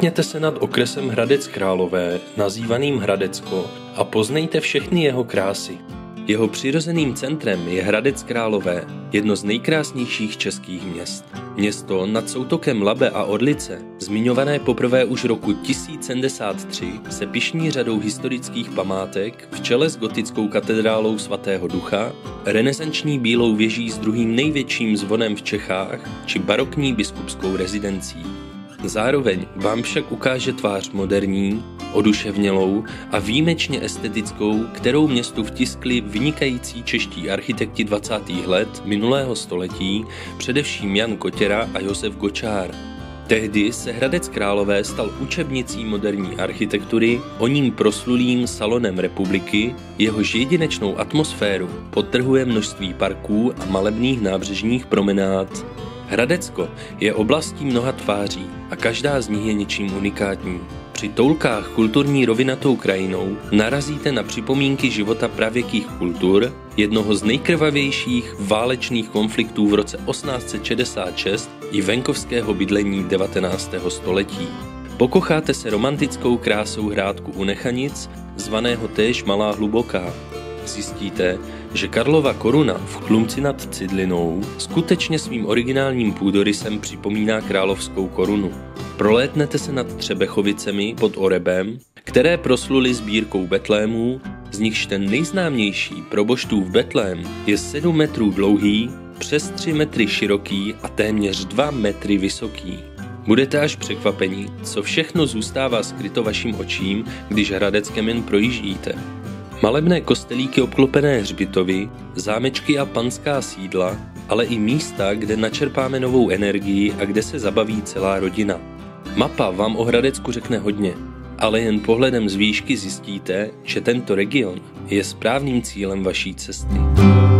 Prolétněte se nad okresem Hradec Králové, nazývaným Hradecko, a poznejte všechny jeho krásy. Jeho přirozeným centrem je Hradec Králové, jedno z nejkrásnějších českých měst. Město nad soutokem Labe a Orlice, zmiňované poprvé už roku 1073, se pyšní řadou historických památek v čele s gotickou katedrálou svatého Ducha, renesanční bílou věží s druhým největším zvonem v Čechách či barokní biskupskou rezidencí. Zároveň vám však ukáže tvář moderní, oduševnělou a výjimečně estetickou, kterou městu vtiskli vynikající čeští architekti 20. let minulého století, především Jan Kotěra a Josef Gočár. Tehdy se Hradec Králové stal učebnicí moderní architektury, oním proslulým salonem republiky, jehož jedinečnou atmosféru podtrhuje množství parků a malebných nábřežních promenád. Hradecko je oblastí mnoha tváří a každá z nich je něčím unikátní. Při toulkách kulturní rovinatou krajinou narazíte na připomínky života pravěkých kultur, jednoho z nejkrvavějších válečných konfliktů v roce 1866 i venkovského bydlení 19. století. Pokocháte se romantickou krásou hrádku u Nechanic, zvaného též Malá Hluboká. Zjistíte, že Karlova koruna v Chlumci nad Cidlinou skutečně svým originálním půdorysem připomíná královskou korunu. Prolétnete se nad Třebechovicemi pod Orebem, které prosluly sbírkou betlémů, z nichž ten nejznámější Proboštův betlém je 7 metrů dlouhý, přes 3 metry široký a téměř 2 metry vysoký. Budete až překvapeni, co všechno zůstává skryto vašim očím, když Hradeckem jen projíždíte. Malebné kostelíky obklopené hřbitovy, zámečky a panská sídla, ale i místa, kde načerpáme novou energii a kde se zabaví celá rodina. Mapa vám o Hradecku řekne hodně, ale jen pohledem z výšky zjistíte, že tento region je správným cílem vaší cesty.